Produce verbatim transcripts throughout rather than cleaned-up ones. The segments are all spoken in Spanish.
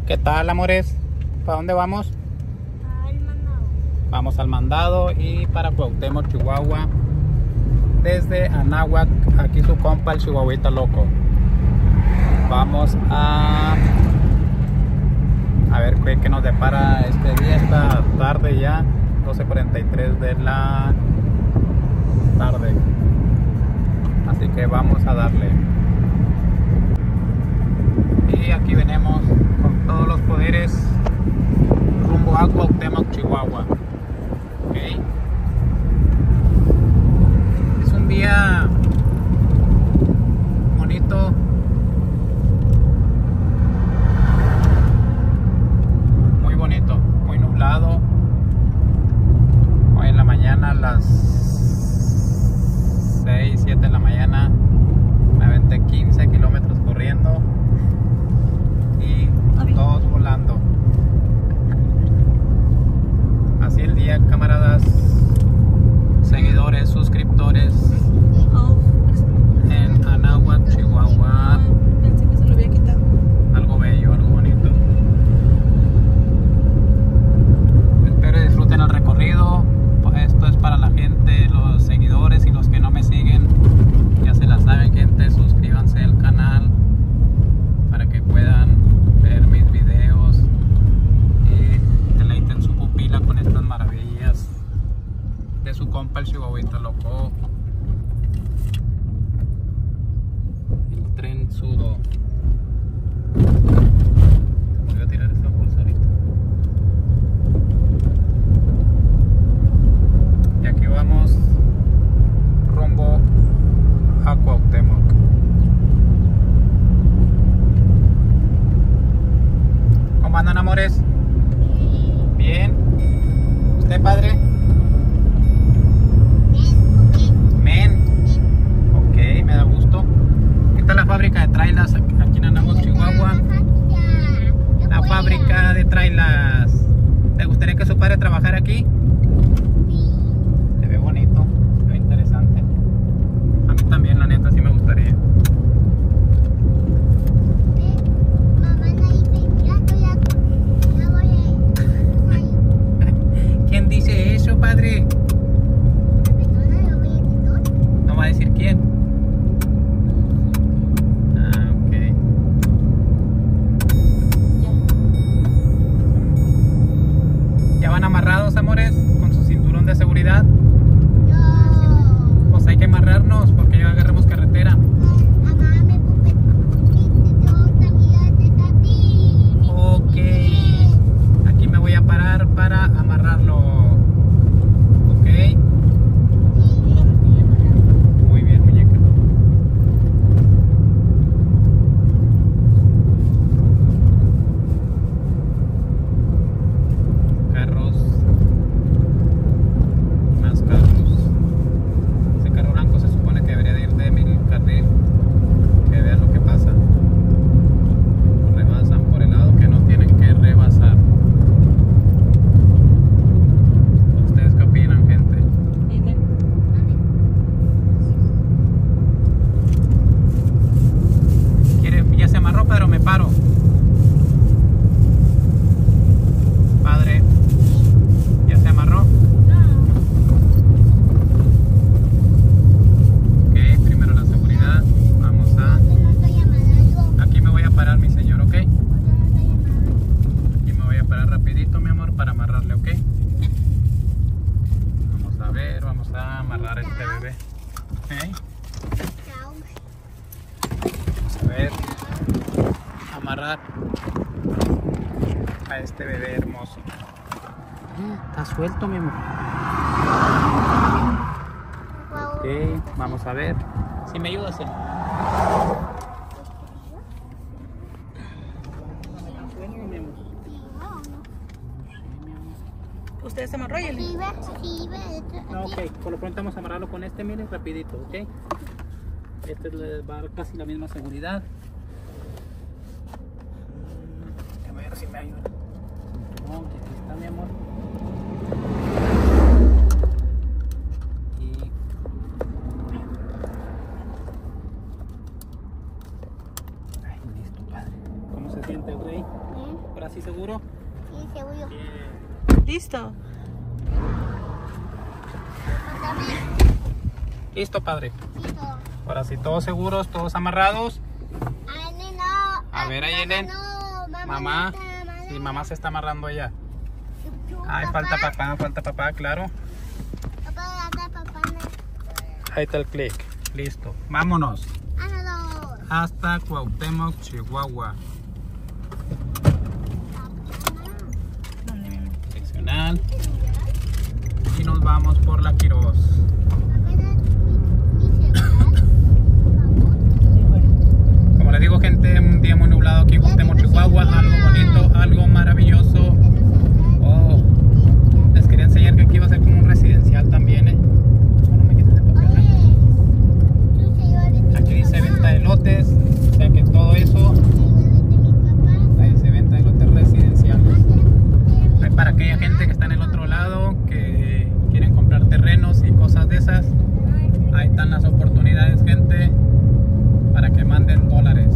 ¿Qué tal, amores? ¿Para dónde vamos? Al mandado. Vamos al mandado y para Cuauhtémoc, Chihuahua. Desde Anáhuac, aquí su compa, el chihuahuita loco. Vamos a... A ver qué, qué nos depara este día, esta tarde ya. doce cuarenta y tres de la tarde. Así que vamos a darle. Y aquí venimos con todos los poderes rumbo a Cuauhtémoc, Chihuahua. Okay. Es un día bonito. Muy bonito, muy nublado. Hoy en la mañana a las seis, siete de la mañana me aventé quince kilómetros corriendo y todos volando. Así el día, camaradas, seguidores, suscriptores en Anáhuac, Chihuahua. Pensé que se lo había quitado. Algo bello, algo bonito. Espero disfruten el recorrido. Esto es para la gente, los seguidores y los que no me siguen. Ya se la saben, gente, suscríbanse al canal para que puedan ver mis videos y deleiten su pupila con estas maravillas de su compa el chihuahuita loco. El tren sudo. Voy a tirar esta bolsa ahorita. Y aquí vamos rumbo a Cuauhtémoc. ¿Cómo andan, amores? Bien. ¿Usted, padre? Men. Ok, me da gusto. ¿Qué tal la fábrica de trailers aquí en Anáhuac, Chihuahua? La fábrica de trailers. ¿Te gustaría que su padre trabajara aquí? Se ve bonito, se ve interesante. A mí también, la neta, sí me gustaría. ¿Quién dice eso, padre? No va a decir quién. Ah, ok. ¿Ya van amarrados, amores, con su cinturón de seguridad? Pues hay que amarrarnos porque ya agarramos carretera. Ok. Aquí me voy a parar para amarrarlo. Ok. Muy bien, muñeca. Carros. Más carros. Ese carro blanco se supone que debería de ir de mi carril. Que vean lo que pasa. Rebasan por el lado que no tienen que rebasar. ¿Ustedes qué opinan, gente? ¿Quiere? Ya se amarró, pero me paro. Padre, ¿ya se amarró? Ok, primero la seguridad. Vamos a... Aquí me voy a parar, mi señor, ¿ok? Aquí me voy a parar rapidito, mi amor, para amarrarle, ¿ok? Vamos a ver, vamos a amarrar a este bebé. ¿Ok? Vamos a ver. Amarrar a este bebé hermoso. Está suelto, mi amor. Ok, vamos a ver. Si me ayudas, eh. ¿Usted se amarró y el... No, ok, por lo pronto vamos a amarrarlo con este, miren, rapidito, ok. Este le va a dar casi la misma seguridad. A ver si me ayuda. No, aquí está, mi amor. Y... Ay, listo, padre. ¿Cómo se siente, güey? ¿Ahora sí seguro? Sí, seguro. Bien. Listo. Listo, padre. Listo. Ahora sí, todos seguros, todos amarrados. Ay, no. A ver, Ayelen. No, mamá. Mamá. no está, mamá. Sí, mamá se está amarrando ya. Yo, Ay, falta papá, falta papá, claro. Papá, acá, papá. Ahí está el clic. Listo. Vámonos. Hágalo. Hasta Cuauhtémoc, Chihuahua. Seccional. Y nos vamos por la Quirós. Como les digo, gente, un día muy nublado aquí en Cuauhtémoc, Chihuahua. Algo bonito, algo maravilloso. Oh, les quería enseñar que aquí va a ser como un residencial también, ¿eh? No me quites el papel. Aquí dice venta de lotes, o sea que todo eso, ahí se venta de lotes residenciales. Hay para aquella gente que está en el otro lado, que quieren comprar terrenos y cosas de esas. Ahí están las oportunidades, gente, para que manden dólares.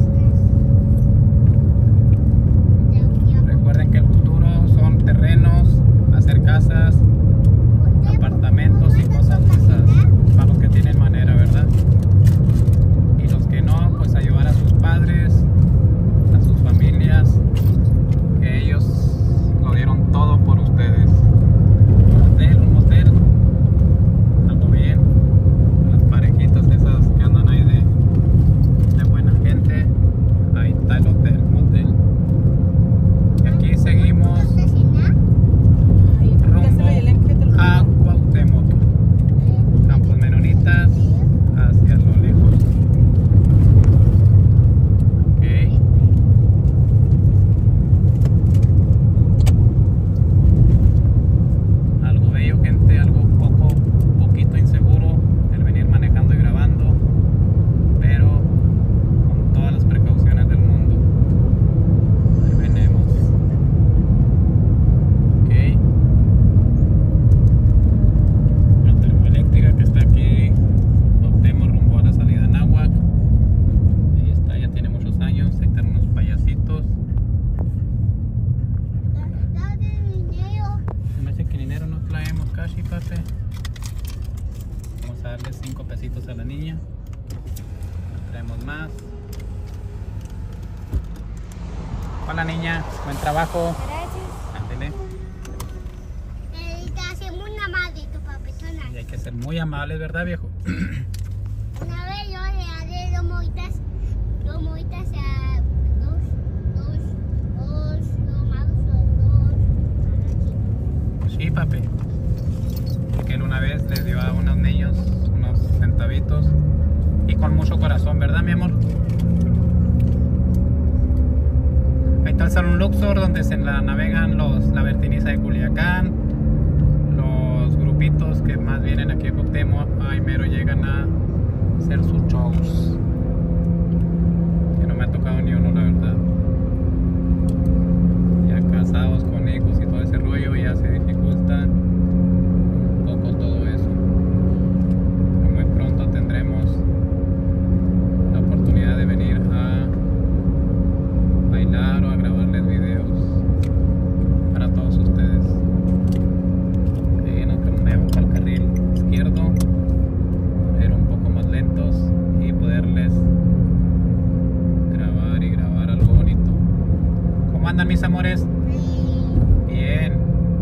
Recuerden que el futuro son terrenos, hacer casas, apartamentos y cosas de esas, para los que tienen manera, ¿verdad? Y los que no, pues ayudar a sus padres, a sus familias, que ellos lo dieron todo por ustedes. Un hotel, un motel, algo bien, las parejitas esas que andan ahí de, de buena gente, ahí está el hotel, motel. Y aquí seguimos rumbo a Cuauhtémoc, Campos Menonitas, hacia lo lejos. Ok. Algo bello, gente, algo poco, poquito inseguro el venir manejando y grabando, pero con todas las precauciones del mundo. Ahí venimos. Ok. La termoeléctrica que está aquí, Cuauhtémoc rumbo a la salida de Anáhuac. Ahí está, ya tiene muchos años. Ahí están unos payasitos. Se me hace que dinero no traemos cash, papi. Vamos a darle cinco pesitos a la niña. No traemos más. Hola, niña, buen trabajo. Ándele. Hacemos una madre, tu papetona. Y hay que ser muy amables, ¿verdad, viejo? Una vez yo le haré dos moitas, dos moitas a dos, dos, dos, dos magos o dos. Sí, papi. Porque él una vez les dio a unos niños unos centavitos y con mucho corazón, ¿verdad, mi amor? Ahí está el Salón Luxor, donde se la navegan los, la vertiniza de Culiacán, los grupitos que más vienen aquí a Cuauhtémoc, ahí mero llegan a hacer sus shows. Que no me ha tocado ni uno, la verdad. Ya casados con hijos y todo ese rollo, ya se dificulta un poco todo eso. Pero muy pronto tendremos la oportunidad de venir a bailar o a grabarles videos para todos ustedes. Ok, nos cambiamos al carril izquierdo para ir un poco más lentos y poderles grabar y grabar algo bonito. ¿Cómo andan, mis amores? Bien.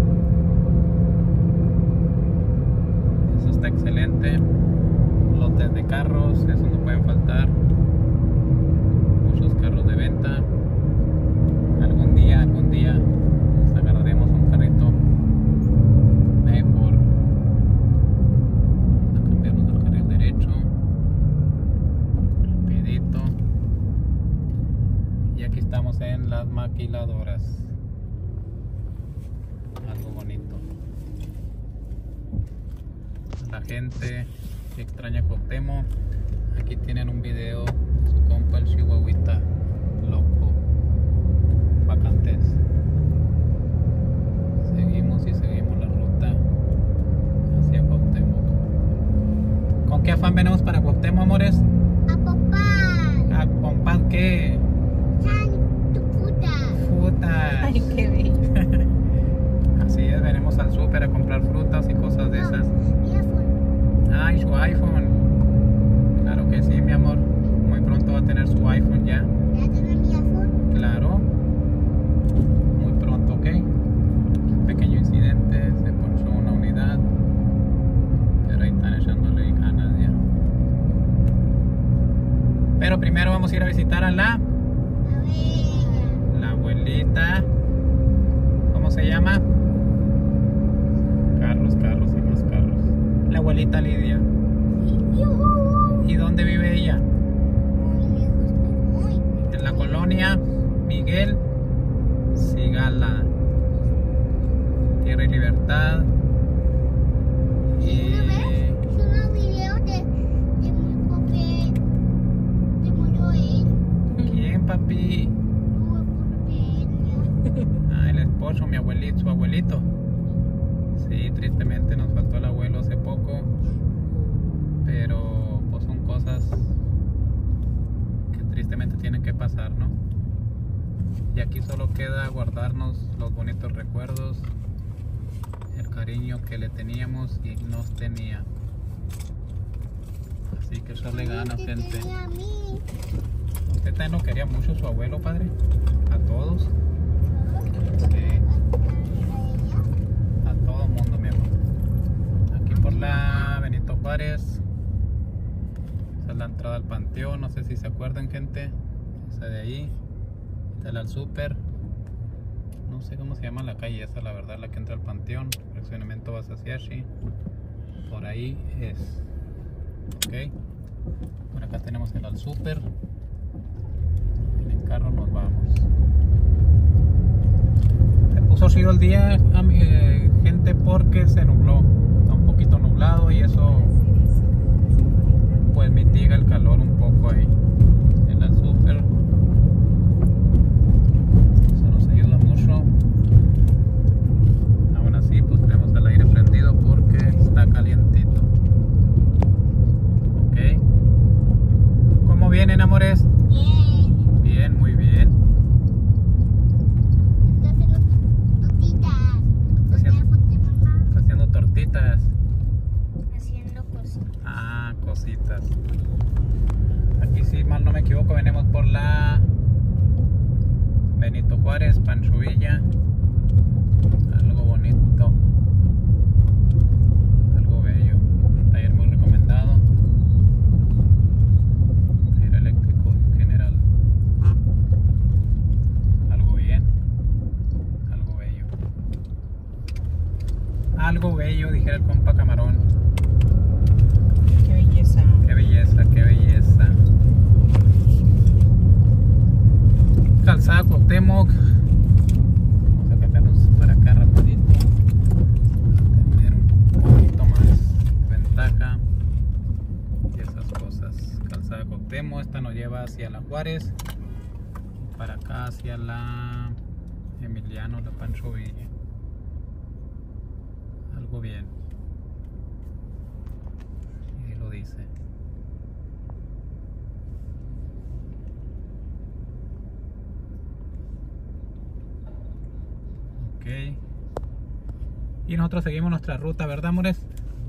Eso está excelente. Lotes de carros, eso no pueden faltar. Muchos carros de venta. Algún día, algún día nos agarraremos un carrito mejor. Vamos a cambiarnos al carril derecho. Rapidito. Y aquí estamos en las maquiladoras. Algo bonito. La gente que extraña Cuauhtémoc, aquí tienen un video de su compa el Chihuahuita loco. Vacantes. Seguimos y seguimos la ruta hacia Cuauhtémoc. ¿Con qué afán venimos para Cuauhtémoc, amores? A papá. ¿A comprar qué? San, tu puta. Puta. ¿Ya? ¿Ya tenés mi iPhone? Claro. Muy pronto, ¿ok? Un pequeño incidente, se ponchó una unidad. Pero ahí están echándole ganas ya. Pero primero vamos a ir a visitar a la... A ver. La abuelita. ¿Cómo se llama? Carlos, Carlos y más Carlos. La abuelita Lidia. ¡Yujú! ¿Y dónde vive ella? Muy lejos, muy. En la colonia Miguel Sigala. Tierra y Libertad. Y... Es unos videos de, de muy porque se murió él. ¿Quién, papi? Tuvo por ella. Ah, el esposo, mi abuelito, su abuelito. Sí, tristemente nos faltó el abuelo hace poco. Pero pues son cosas que tristemente tienen que pasar, ¿no? Y aquí solo queda guardarnos los bonitos recuerdos, el cariño que le teníamos y nos tenía. Así que echarle ganas, Te gente. tenía a mí. ¿Usted también lo quería mucho su abuelo, padre? ¿A todos? Sí, a todo mundo, mi amor. Aquí por la Benito Juárez. Esa es la entrada al panteón, no sé si se acuerdan, gente. Esa de ahí. Está al súper. No sé cómo se llama la calle esa, la verdad, la que entra al panteón. Fraccionamiento Basaciashi. Por ahí es. Ok. Por acá tenemos el al súper. En el carro nos vamos. Se puso chido el día, eh, gente, porque se nubló. Está un poquito nublado y eso pues mitiga el calor un poco ahí en el súper. Eso nos ayuda mucho. Aún así pues tenemos el aire prendido porque está calientito. Ok. ¿Cómo vienen, amores? Bien. Bien, muy bien. Está haciendo tortitas. Haciendo cosas. Ah, cositas. Aquí, si mal no me equivoco, venimos por la Benito Juárez, Pancho Villa. Algo bonito, algo bello. Un taller muy recomendado. Taller eléctrico en general. Algo bien, algo bello. Algo bello, dijera el compa Camarón. Qué belleza. Qué belleza, qué belleza. Calzada Cuauhtémoc. Vamos a meternos para acá rapidito. Tener un poquito más de ventaja y esas cosas. Calzada Cuauhtémoc, esta nos lleva hacia la Juárez. Para acá hacia la Emiliano, la Pancho Villa. Algo bien. Y lo dice. Ok. Y nosotros seguimos nuestra ruta, ¿verdad, amores?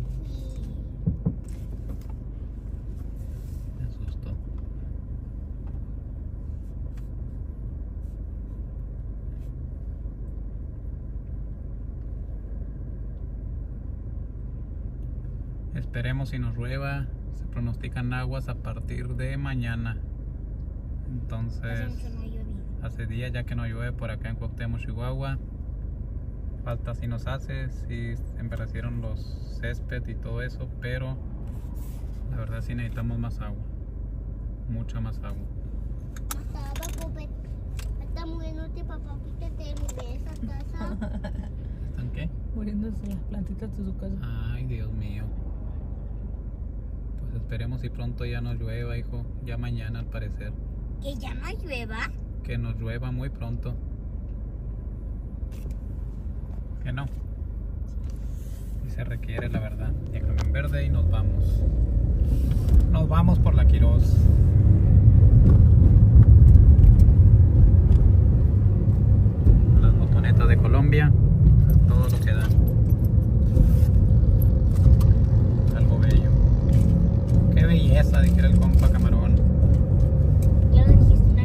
Me asustó. Esperemos si nos llueva. Se pronostican aguas a partir de mañana. Entonces, hace días ya que no llueve por acá en Cuauhtémoc, Chihuahua. Falta si nos hace, si enverdecieron los césped y todo eso, pero la verdad sí necesitamos más agua. Mucha más agua. Está muriéndote, papá, quítate de esa casa. ¿Están qué? Muriéndose las plantitas de su casa. Ay, Dios mío. Pues esperemos si pronto ya nos llueva, hijo. Ya mañana al parecer. ¿Que ya no llueva? Que nos llueva muy pronto. Que no. Y se requiere, la verdad. Déjame en verde y nos vamos. Nos vamos por la Quirós. Las motonetas de Colombia. Todo lo que da. Algo bello. Qué belleza, dijera el compa Camarón. Ya lo dijiste.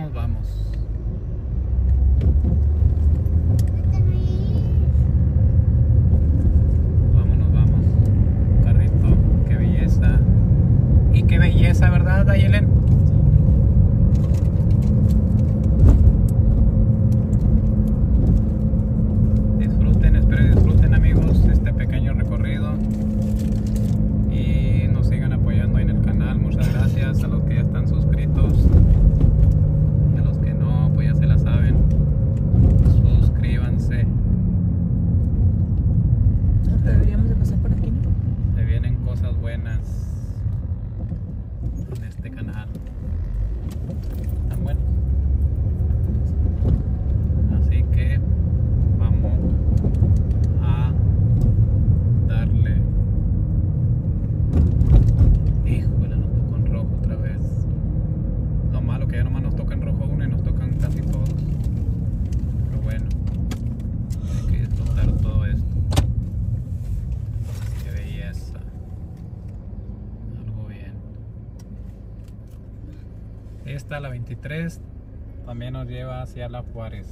nos vamos. Vámonos, vamos. Carrito, qué belleza. Y qué belleza, ¿verdad, Ayelen? Disfruten, espero que disfruten, amigos, este pequeño recorrido. Y nos sigan apoyando ahí en el canal. Muchas gracias a los que ya están suscritos. Y a los que no, pues ya se la saben. Suscríbanse. Deberíamos de pasar por aquí, ¿no? Se vienen cosas buenas en este canal. Tan buenos. Así que vamos a darle. Híjole, nos tocó en rojo otra vez. Lo malo que ya nomás nos toca en rojo uno y nos tocan casi todos. Pero bueno, hay que disfrutar todo esto. Qué belleza. Algo bien. Esta, la veintitrés, también nos lleva hacia la Juárez.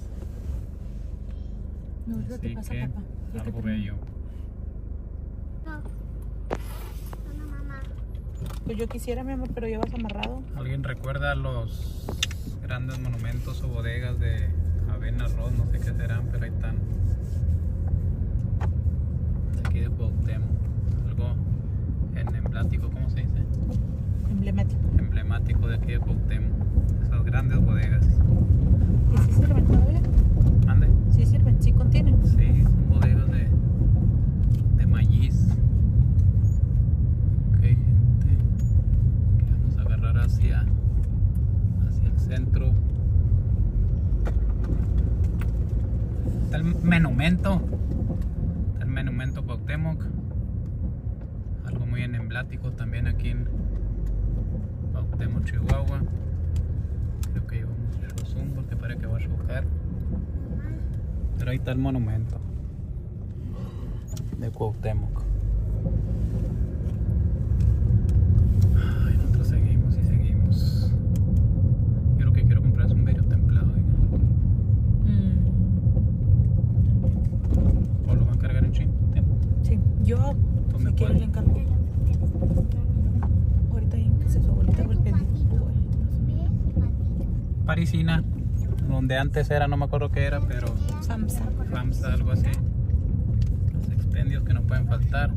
No, es lo que Así pasa, que papá. Es lo que algo tenemos. bello. No. No, mamá. Pues yo quisiera, mi amor, pero llevas amarrado. ¿Alguien recuerda los grandes monumentos o bodegas de Avena Arroz? No sé qué serán, pero ahí están. De aquí de Cuauhtémoc. Algo en emblemático, ¿cómo se dice? Emblemático. Emblemático de aquí de Cuauhtémoc. Esas grandes bodegas. ¿Y si sirven todavía? ¿Mande? Sí sirven, sí contienen. Sí, son bodegas de, de maíz. Ok, gente. Que vamos a agarrar hacia, hacia el centro. Está el monumento. Está el monumento Cuauhtémoc. Algo muy emblemático también aquí en Cuauhtémoc, Chihuahua. Creo que llevamos mucho zoom porque parece que va a chocar. Pero ahí está el monumento de Cuauhtémoc. Ay, nosotros seguimos y seguimos. Yo lo que quiero comprar es un vidrio templado. Oiga. Mm, ¿O lo van a cargar en chin? sí, yo, Pues me si quieres, puedes. le encargo. Ahorita ahí en que se su abuelita va el pedido. Parisina, donde antes era, no me acuerdo qué era, pero FAMSA. FAMSA, algo así. Los expendios que no pueden faltar.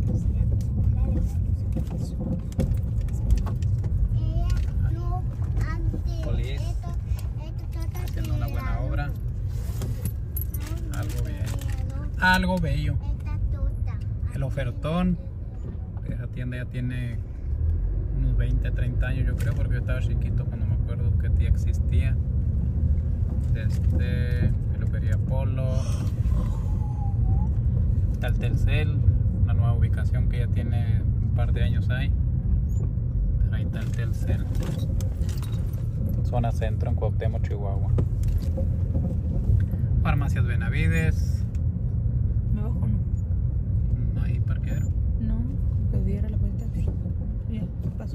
Polis, haciendo una buena obra. Algo bien. Algo bello. El ofertón. Esa tienda ya tiene unos veinte a treinta años, yo creo, porque yo estaba chiquito cuando me acuerdo que ya existía. Este, peluquería Polo. Está el Telcel, una nueva ubicación que ya tiene un par de años ahí. Pero ahí está el Telcel. Zona centro en Cuauhtémoc, Chihuahua. Farmacias Benavides. ¿Me bajo o no? No hay parqueadero. No, que diera la vuelta. Ya, pasó.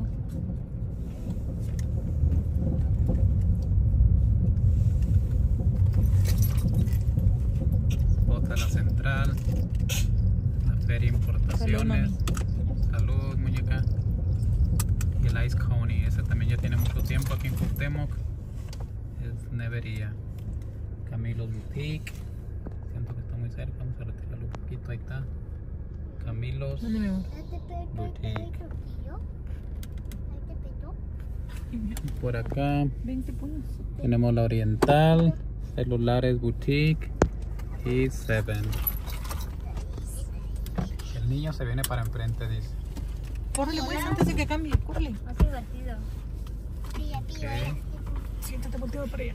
Bota la central. La feria importaciones. Salud, Salud, muñeca. Y el Ice Coney. Ese también ya tiene mucho tiempo aquí en Cuauhtémoc. Es nevería. Camilos Boutique. Siento que está muy cerca. Vamos a retirarlo un poquito. Ahí está. Camilos ¿Dónde me voy? Boutique. Y ya, Y por acá veinte puños. tenemos la Oriental. Celulares Boutique. Y Seven. El niño se viene para enfrente, dice. Córrele, pues, antes de que cambie. Córrele. Más divertido. Pilla, pilla, Ok. Siéntate volteado para allá.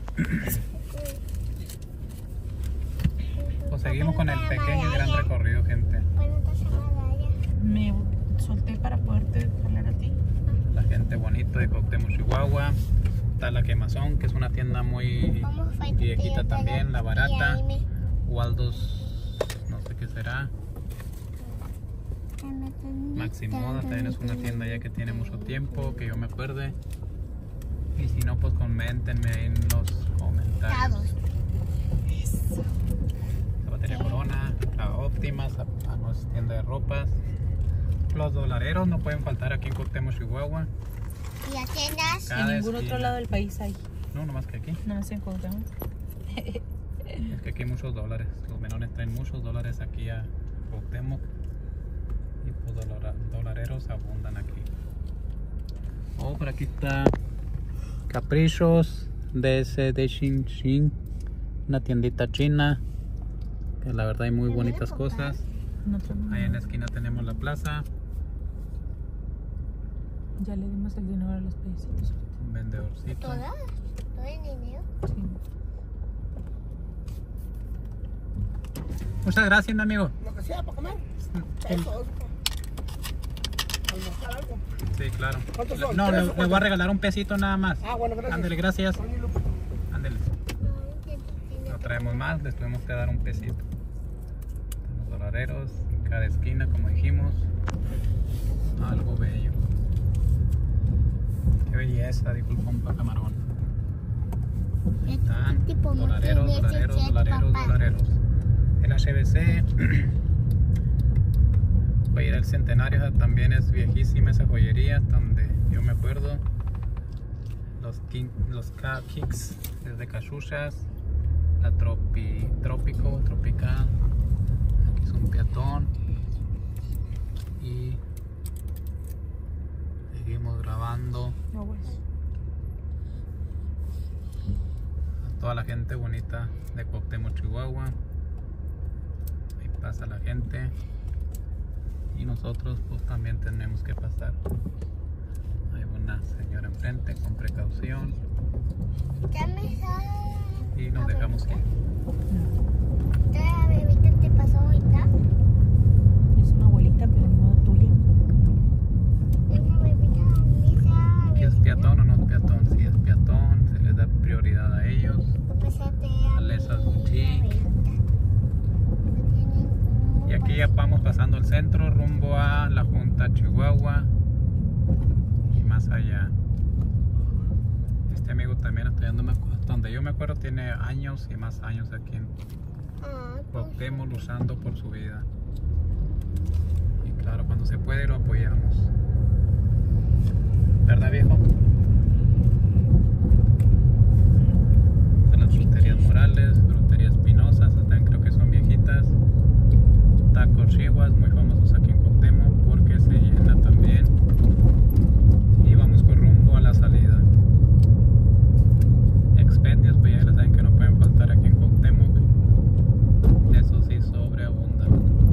Pues seguimos con el pequeño y gran recorrido, gente. Me solté para poderte hablar a ti. La gente bonita de Cuauhtémoc, Chihuahua. Está la Quemazón, que es una tienda muy viejita también, la barata. Waldos, no sé qué será. Maximoda también es una tienda ya que tiene mucho tiempo, que yo me acuerde. Y si no, pues coméntenme ahí en los Tostados. La batería Corona, la Óptima, a nuestra tienda de ropas. Los dolareros no pueden faltar aquí en Cuauhtémoc, Chihuahua. Y las tiendas. Cada En ningún esquina. otro lado del país hay. No, nomás que aquí. No me sé en Cuauhtémoc. Es que aquí hay muchos dólares. Los menores traen muchos dólares aquí a Cuauhtémoc. Y pues dolara- dolareros abundan aquí. Oh, por aquí está Caprichos de ese de Xin Xin. Una tiendita china. Que la verdad hay muy ¿Me bonitas voy a comprar? cosas. No tengo- Ahí en la esquina tenemos la plaza. Ya le dimos el dinero a los payasitos. Un vendedorcito. Todas. Todo el dinero. Sí. Muchas gracias, mi amigo. Lo que sea para comer. Eso. Almorzar algo. Sí, claro. ¿Cuántos son? No, ¿Tres le, o le cuántos? voy a regalar un pesito nada más. Ah, bueno, gracias. Ándale, gracias. Ándale. Ay, que No traemos más, les tuvimos que dar un pesito. Los dolareros en cada esquina, como dijimos. Algo bello. Qué belleza, dijo el compa Camarón. Ahí están. Tipo Dolareros, multimedia, dolareros, chat, dolareros, papá. dolareros. El H B C. Joyería del Centenario, también es viejísima esa joyería, hasta donde yo me acuerdo. Los, king, los K Kicks desde Cachuchas. La tropi, Trópico, Tropical. Aquí es un peatón. Y seguimos grabando. No, pues. A toda la gente bonita de Cuauhtémoc, Chihuahua. Ahí pasa la gente. Y nosotros pues también tenemos que pasar. Hay una señora enfrente con precaución. Ya me sale. Y nos dejamos ir. ¿La bebita te pasó ahorita? Es una abuelita, pero no tuya. Una bebita, misa. ¿Aquí es peatón o no es peatón? Si es peatón, se les da prioridad a ellos. Alessa Boutique. Y aquí ya vamos pasando el centro rumbo a la Junta Chihuahua y más allá. Este amigo también, hasta donde, me, hasta donde yo me acuerdo, tiene años y más años aquí en Cuauhtémoc luchando por su vida. Y claro, cuando se puede lo apoyamos. ¿Verdad, viejo? De las fruterías Morales, fruterías Pinosas, también creo que son viejitas. Tacos Chihuas, muy famosos aquí en Cuauhtémoc porque se llena también. Y vamos con rumbo a la salida. Expendios, pues ya les saben que no pueden faltar aquí en Cuauhtémoc. Eso sí sobreabunda.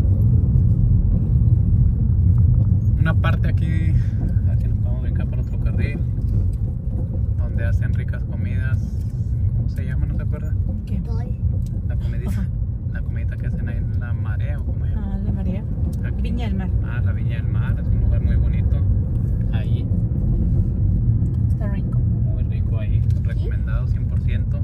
Una parte aquí, aquí nos vamos a brincar por otro carril, donde hacen ricas comidas. ¿Cómo se llama? ¿No se acuerda? ¿Qué? La comidita, Ajá. la comidita que hacen ahí en la marea, ¿o cómo se llama? Ah, la María. Aquí. Viña del Mar. Ah, la Viña del Mar, es un lugar muy bonito. Ahí, Está rico. muy rico ahí, recomendado cien por ciento.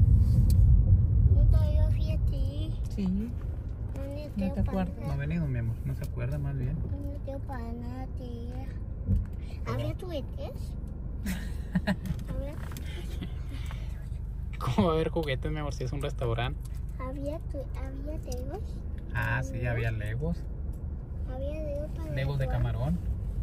Sí. No te acuerdas. No ha venido, mi amor, no se acuerda más bien. No tengo para nada, tía. ¿Había juguetes? ¿Había, ¿Cómo va a haber juguetes, mi amor, si es un restaurante? había, tu- había legos? Ah, sí, había legos, ¿Había legos para legos de jugar? camarón.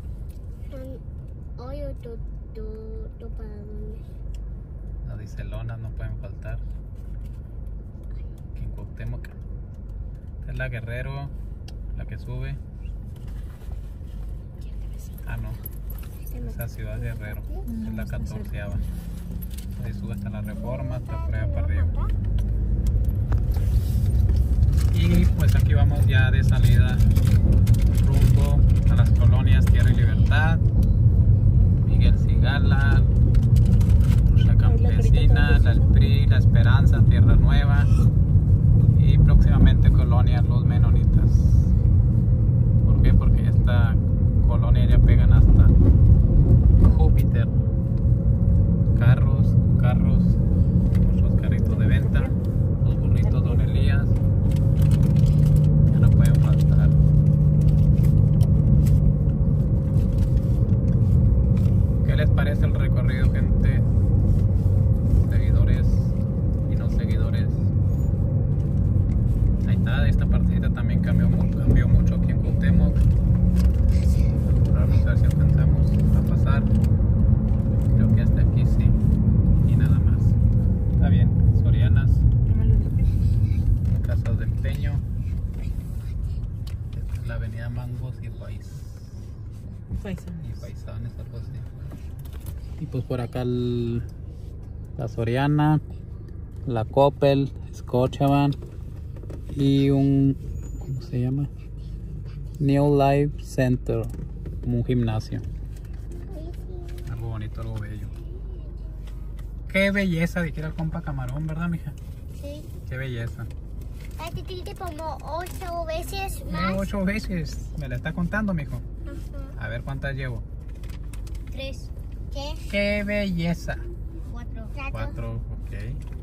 Um, Oye, tú, tú, tú para dónde? Las dicelonas no pueden faltar. Aquí en Cuauhtémoc. Esta es la Guerrero, la que sube. Ah, no, esa ciudad de Guerrero, es la catorceava. Ahí sube hasta la Reforma, hasta por allá para arriba. Y pues aquí vamos ya de salida rumbo a las colonias Tierra y Libertad, Miguel Sigala, Lucha Campesina, la El P R I, La Esperanza, Tierra Nueva y próximamente colonia Los Menonitas. ¿Por qué? Porque esta colonia ya pegan hasta Júpiter. Carros, carros, los carritos de venta, los burritos Don Elías, que no pueden faltar. ¿Qué les parece el recorrido, gente? Seguidores y no seguidores. paisanos. Y paisanes, algo así. Y pues por acá el, la Soriana, la Coppel, Scotiabank y un, ¿cómo se llama? New Life Center, como un gimnasio. Algo bonito, algo bello. Qué belleza, dijera el compa Camarón, ¿verdad, mija? Sí. Qué belleza. Este tiene como ocho veces más. Eh, ocho veces. ¿Me la está contando, mijo? Ajá. A ver cuántas llevo. Tres. ¿Qué? Qué belleza. Cuatro. Cuatro, ok.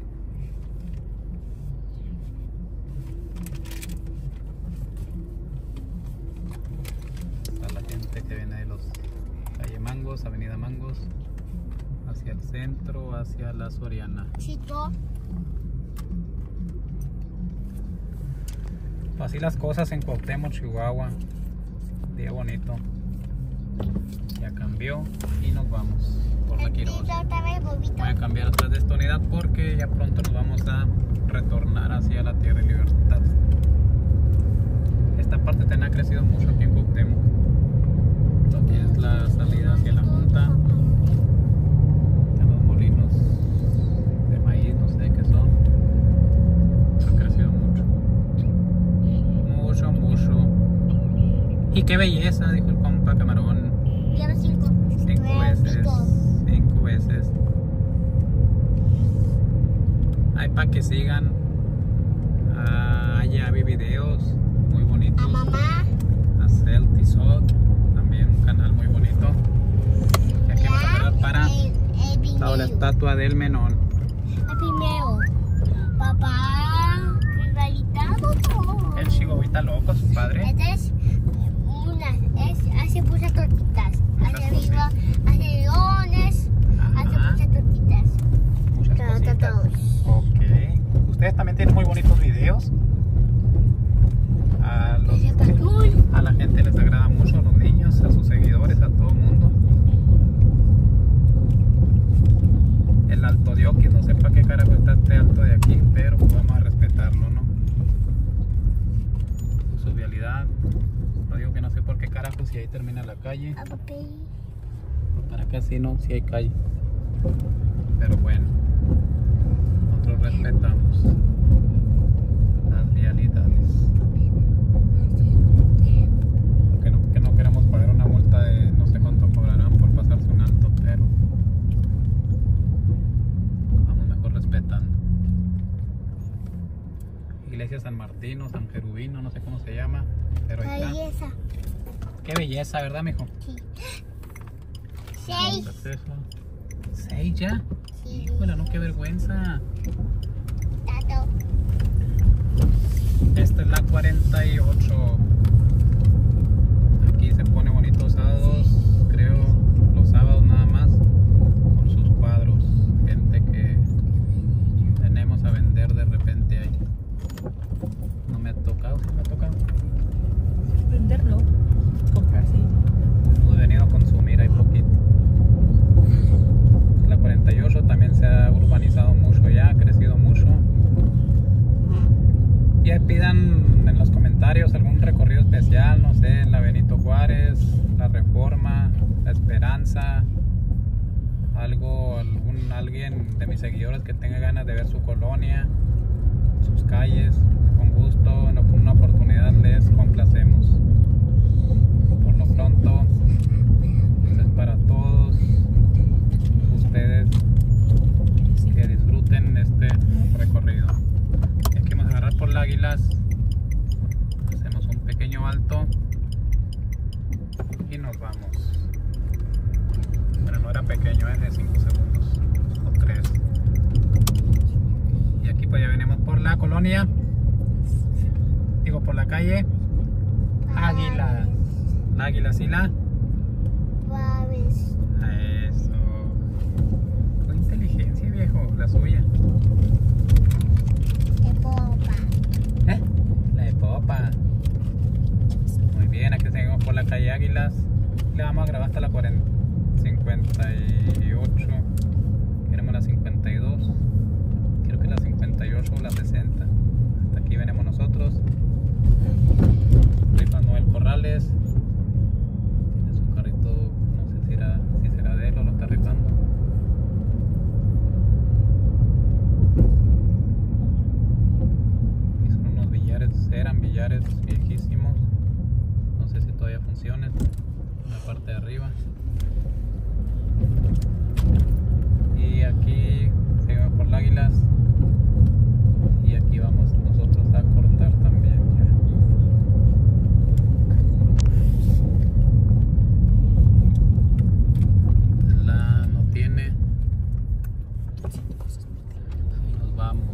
Está la gente que viene de los calle Mangos, avenida Mangos, hacia el centro, hacia la Soriana. Chico. Así las cosas en Cuauhtémoc, Chihuahua. Día bonito. Ya cambió y nos vamos por la Quiroz. Otra vez, bobito. Voy a cambiar atrás de esta unidad porque ya pronto nos vamos a retornar hacia la Tierra y Libertad. Esta parte también ha crecido mucho aquí en Cuauhtémoc. Lo que es la salida hacia la junta. Están los molinos de maíz, no sé qué son. Ha crecido mucho. Mucho, mucho. Y qué belleza, dijo el compa Camarón. Llevo cinco. Cinco veces. Cinco veces. Hay para que sigan. Ah, allá vi videos muy bonitos. A mamá. A Celtic Soul, también un canal muy bonito. Y aquí vamos a agarrar para El, el la, la primero. estatua del Menón. El primero. Papá. Rivalizado todo. El chihuahuita loco, su padre. Este es una. Es, hace muchas tortitas. Muchas Hace arriba. Hace leones. Hace Ajá, muchas tortitas. muchas Ta, ta, cositas. ta. Ok. Ustedes también tienen muy bonitos videos. A, los, Ese patrón. a la gente les agrada mucho, a los niños, a sus seguidores, a todo el mundo. El alto dióquido, no sé para qué carajo está este alto de aquí, pero pues vamos a respetarlo, ¿no? Su vialidad. No digo que no sé por qué carajo si ahí termina la calle. A papi. Para acá sí no, sí hay calle. Pero bueno, nosotros respetamos las vialidades. Que no, que no queremos pagar una multa de no sé cuánto cobrarán por pasarse un alto, pero vamos mejor respetando. Iglesia San Martín o San Jerubino, no sé cómo se llama, pero ahí está. Belleza. Qué belleza, ¿verdad, mijo? Sí. Seis. ¿Seis ya? Sí. Híjole, no, qué vergüenza. Tato. Esta es la cuarenta y ocho. Aquí se pone bonito sábados, creo, los sábados nada más, con sus cuadros. Gente que tenemos a vender de repente ahí. No me ha tocado, ¿sí me ha tocado? Venderlo. Comprar, sí. Hemos venido a consumir ahí poquito. La cuarenta y ocho también se ha urbanizado mucho ya, ha crecido mucho. Y ahí pidan en los comentarios algún recorrido especial, no sé, la Benito Juárez, la Reforma, la Esperanza, algo, algún, alguien de mis seguidores que tenga ganas de ver su colonia, sus calles, con gusto, en una oportunidad les complacemos. Por lo pronto, esto es para todos ustedes que disfruten este recorrido. Y aquí vamos a agarrar por las Águilas, hacemos un pequeño alto y nos vamos. Bueno, no era pequeño, es de cinco segundos o tres. Y aquí pues ya venimos por la colonia, digo por la calle Águila, la Águila y la Suaves. eso. Con inteligencia, viejo, la suya. De popa. ¿Eh? La de Popa. Muy bien, aquí seguimos por la calle Águilas. Le vamos a grabar hasta la cuarenta, cincuenta y ocho. Queremos la cincuenta y dos. Creo que la cincuenta y ocho o la sesenta. Hasta aquí venimos nosotros. Luis Manuel Corrales. Tiene su carrito más. Y aquí seguimos por Águilas. Y aquí vamos nosotros a cortar también ya. La no tiene. Nos vamos.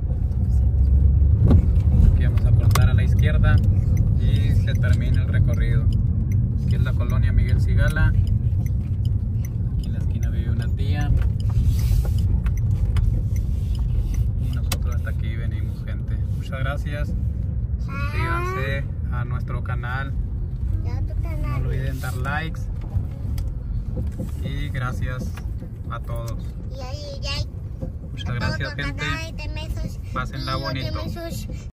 Aquí vamos a cortar a la izquierda y se termina el recorrido. Aquí es la colonia Miguel Zigala. Aquí en la esquina vive una tía. Y nosotros hasta aquí venimos, gente. Muchas gracias. Suscríbanse a nuestro canal. Ya tu No canal. olviden dar likes. Y gracias a todos. Y ahí, y ahí. Muchas gracias, gente. Pásenla Pásenla bonito. bonito.